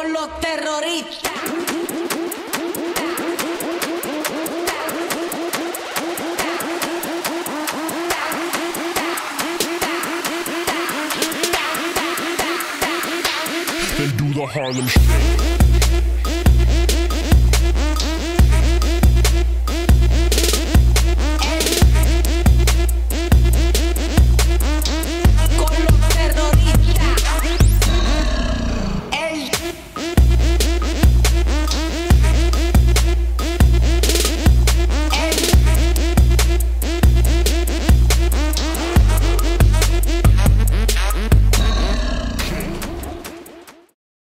con los terroristas. Then do the Harlem Shake.